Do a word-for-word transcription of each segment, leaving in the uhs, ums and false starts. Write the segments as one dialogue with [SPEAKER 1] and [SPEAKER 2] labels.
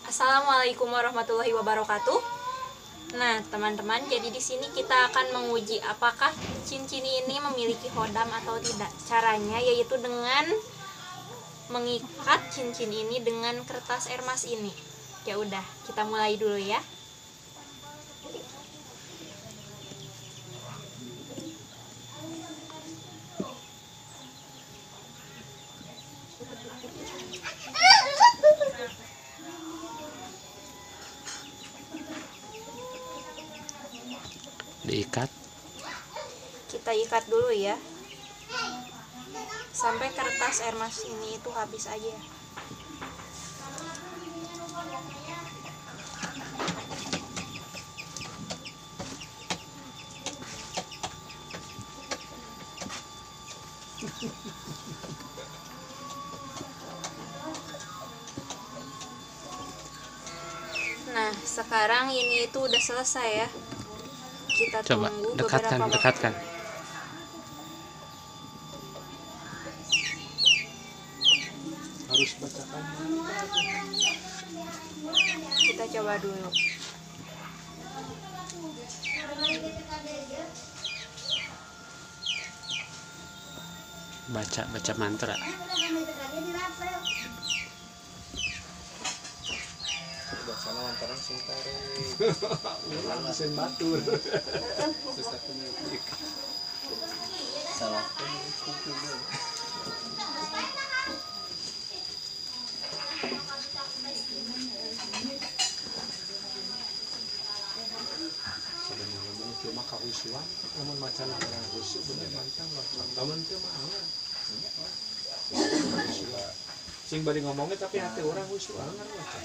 [SPEAKER 1] Assalamualaikum warahmatullahi wabarakatuh. Nah, teman-teman, jadi di sini kita akan menguji apakah cincin ini memiliki hodam atau tidak. Caranya yaitu dengan mengikat cincin ini dengan kertas ermas ini. Ya udah, kita mulai dulu ya.
[SPEAKER 2] Diikat.
[SPEAKER 1] Kita ikat dulu ya, sampai kertas ermas ini itu habis aja. Nah, sekarang ini itu udah selesai ya. Kita
[SPEAKER 2] Coba
[SPEAKER 1] tunggu
[SPEAKER 2] dekatkan,
[SPEAKER 1] beberapa
[SPEAKER 2] dekatkan.
[SPEAKER 1] waktu.
[SPEAKER 3] Harus bacakan.
[SPEAKER 1] Kita coba dulu.
[SPEAKER 2] Baca, baca mantra.
[SPEAKER 3] Bacana lantaran sing tarik. Ulang mesin batur. Sesuatu musik. Salah. Sebenarnya cuma kahusuan, namun macam orang khusyuk bener mantang loh. Taman teu mah anggar. Sing bari ngomongnya tapi hati orang khusyuk anggar macam.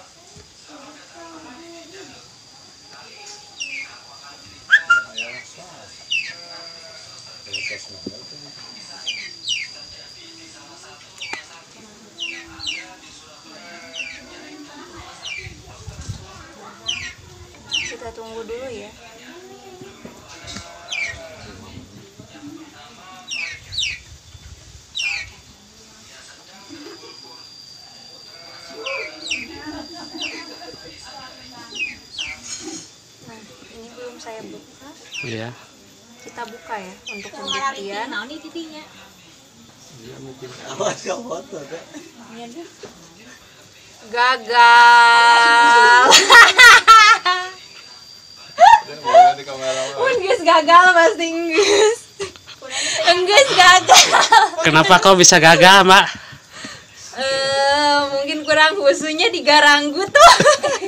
[SPEAKER 1] Kita tunggu dulu ya. Nah, ini belum saya buka.
[SPEAKER 2] Iya.
[SPEAKER 1] Kita buka ya untuk pembuktian.
[SPEAKER 3] Dia mungkin
[SPEAKER 1] Gagal. Enggeus gagal pasti enggeus. Enggeus gagal.
[SPEAKER 2] Kenapa kau bisa gagal, Mbak?
[SPEAKER 1] Eh, mungkin kurang husunya di garanggu tuh.